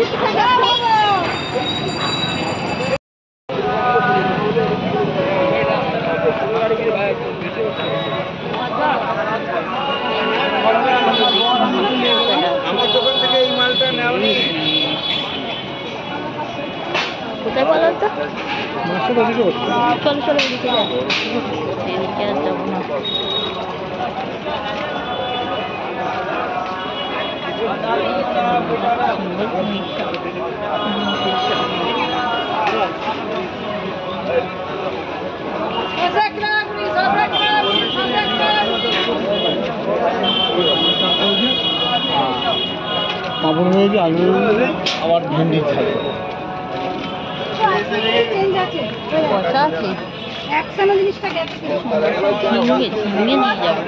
আমার দোকান থেকে এই মালটা নেওয়া নেই। কোথায় বলো তো? চলো চলো এদিকে যাবো, এদিকে আর যাবো না। পাপড় হয়েছে, আলু আবার ভেন্ডি থাকে। পয়সা আছে একসাথে জিনিসটা গেছে নিয়ে যাবো।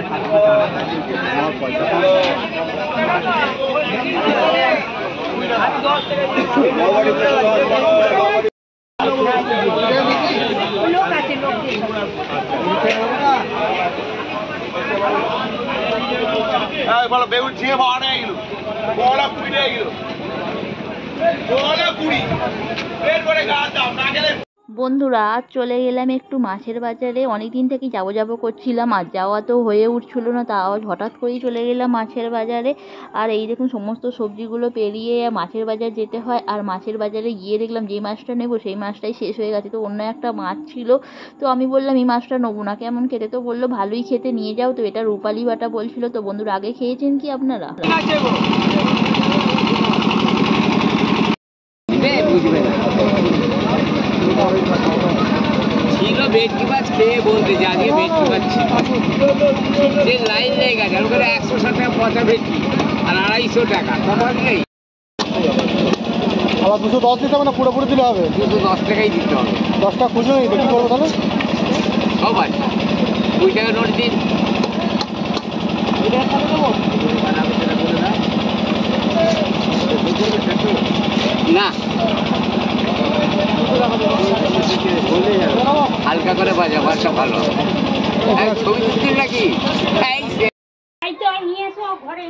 বলো বেগুন ছিঁড়ে পাওয়া নেই গেল, বড়া কুড়ি নেই গেল, বড়া কুড়ি বের করে গাছ দাও না গেলে। বন্ধুরা চলে গেলাম একটু মাছের বাজারে। অনেকদিন থেকে যাবো করছিলাম, আর যাওয়া তো হয়ে উঠছিল না, তাও হঠাৎ করেই চলে গেলাম মাছের বাজারে। আর এই দেখুন সমস্ত সবজিগুলো পেরিয়ে মাছের বাজার যেতে হয়। আর মাছের বাজারে গিয়ে দেখলাম যে মাছটা নেবো সেই মাছটাই শেষ হয়ে গেছে। তো অন্য একটা মাছ ছিল, তো আমি বললাম এই মাছটা নেবো না, কেমন খেতে? তো বললো ভালোই খেতে, নিয়ে যাও। তো এটা রূপালি বাটা বলছিল। তো বন্ধুরা আগে খেয়েছেন কি আপনারা? বুঝবে না ছিল ভেটকি মাছ খেয়ে বলতে যে আজকে ভেটকি মাছ ছিল, যে লাইন লেগে গেছে আর ওখানে 160 টাকা পচা ভেটকি আর 250 টাকা, তফাৎ নেই। আবার 210 দিতে হবে না, পুরোপুরি দিলে হবে? 210 টাকাই দিতে হবে। 10 টাকা খুচরো নেই, কি করবো তাহলে? সব আছে, 2 টাকা নোট দিন। না হালকা করে বাজা, বাসা ভালো হবে। ছবি তুলছি নাকি? নিয়ে এসো ঘরে।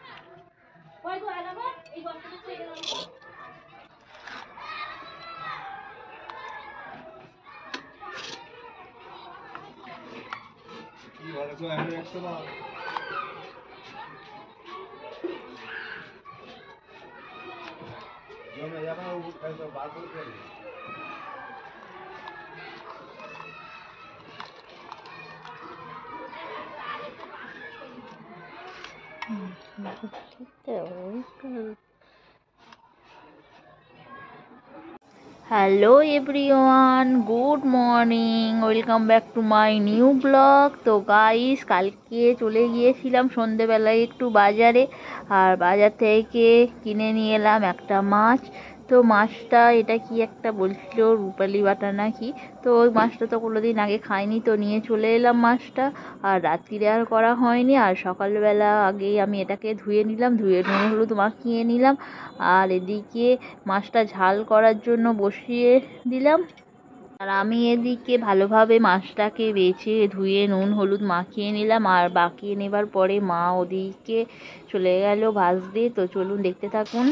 Hello everyone, good morning, welcome back to my new blog. তো গাইস কালকে চলে গিয়েছিলাম সন্ধেবেলায় একটু বাজারে, আর বাজার থেকে কিনে নিয়ে এলাম একটা মাছ। তো মাছটা এটা কি একটা বলছিল রূপালি বাটা নাকি, তো ওই মাছটা তো কোনোদিন আগে খাইনি, তো নিয়ে চলে এলাম মাছটা। আর রাত্রিরে আর করা হয়নি, আর সকালবেলা আগেই আমি এটাকে ধুয়ে নিলাম, ধুয়ে নুন হলুদ মাখিয়ে নিলাম। আর এদিকে মাছটা ঝাল করার জন্য বসিয়ে দিলাম। আর আমি এদিকে ভালোভাবে মাছটাকে বেছে ধুয়ে নুন হলুদ মাখিয়ে নিলাম। আর মাখিয়ে নেবার পরে মা ওদিকে চলে গেল ভাজতে। তো চলুন দেখতে থাকুন।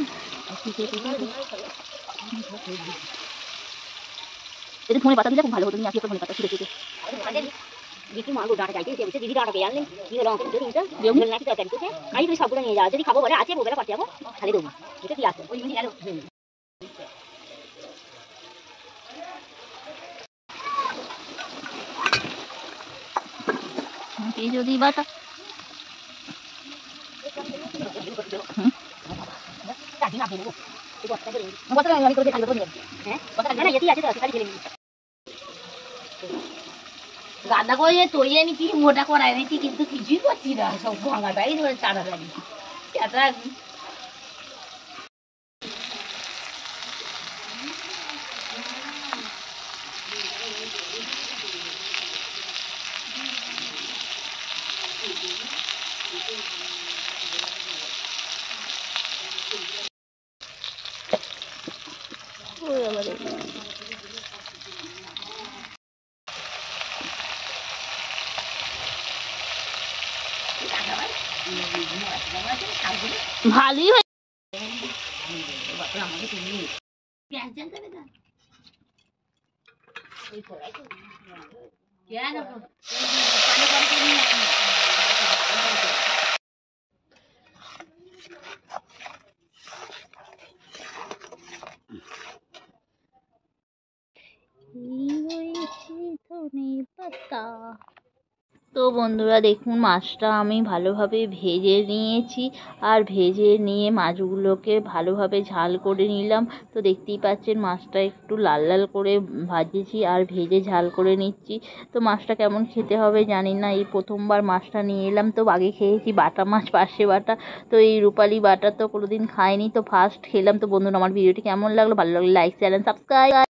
ফোনে পাতা দিলে খুব ভালো হতো, তুমি আজকে ফোনে পাতা ছিঁড়ে দিতে। দেখি মাগো ডাঁটা চাইতে এসে দিদি ডাঁটা পেয়ে আনলেন, কি হলো আমাকে তিনটা বেগুন নাকি তরকারি করছে, আমি তুমি সবগুলো নিয়ে যাও, যদি খাবো বলে আছে বলে পাঠিয়ে যাবো, তাহলে দেবো। এটা কি আছে ওই মিনি গেল এই যদি বাটা গাদা করে তৈরি এনেছি, মোটা করা এনেছি, কিন্তু কিছুই করছি না, সব ভাঙাটাই চাটা জানি চাটা। ভালোই তো বন্ধুরা দেখুন, মাছটা আমি ভালোভাবে ভেজে নিয়েছি, আর ভেজে নিয়ে মাছগুলোকে ভালোভাবে ঝাল করে নিলাম। তো দেখতেই পাচ্ছেন মাছটা একটু লাল লাল করে ভাজেছি আর ভেজে ঝাল করে নিচ্ছি। তো মাছটা কেমন খেতে হবে জানি না, এই প্রথমবার মাছটা নিয়ে এলাম। তো আগে খেয়েছি বাটা মাছ, পার্শে বাটা, তো এই রূপালি বাটা তো কোনোদিন খাইনি, তো ফার্স্ট খেলাম। তো বন্ধুরা আমার ভিডিওটি কেমন লাগলো, ভালো লাগলে লাইক শেয়ার এন্ড সাবস্ক্রাইব।